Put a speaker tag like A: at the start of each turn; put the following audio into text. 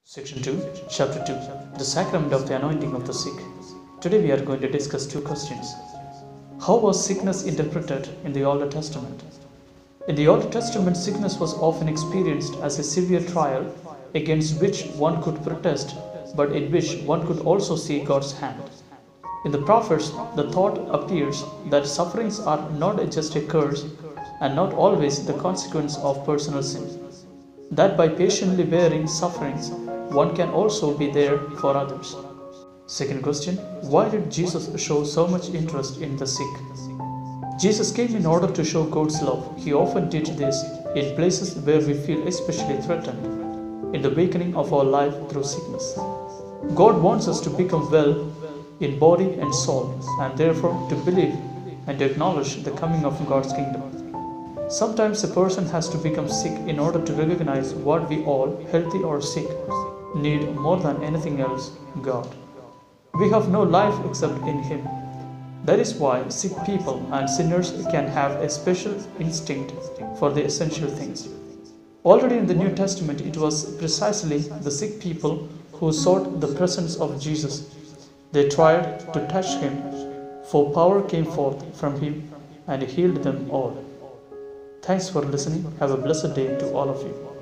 A: Section 2, Chapter 2, The Sacrament of the Anointing of the Sick. Today we are going to discuss two questions. How was sickness interpreted in the Old Testament? In the Old Testament, sickness was often experienced as a severe trial against which one could protest, but in which one could also see God's hand. In the prophets, the thought appears that sufferings are not just a curse and not always the consequence of personal sin. That by patiently bearing sufferings, one can also be there for others. Second question, why did Jesus show so much interest in the sick? Jesus came in order to show God's love. He often did this in places where we feel especially threatened, in the awakening of our life through sickness. God wants us to become well in body and soul, and therefore to believe and to acknowledge the coming of God's kingdom. Sometimes a person has to become sick in order to recognize what we all, healthy or sick, need more than anything else, God. We have no life except in Him. That is why sick people and sinners can have a special instinct for the essential things. Already in the New Testament, it was precisely the sick people who sought the presence of Jesus. They tried to touch Him, for power came forth from Him and healed them all. Thanks for listening. Have a blessed day to all of you.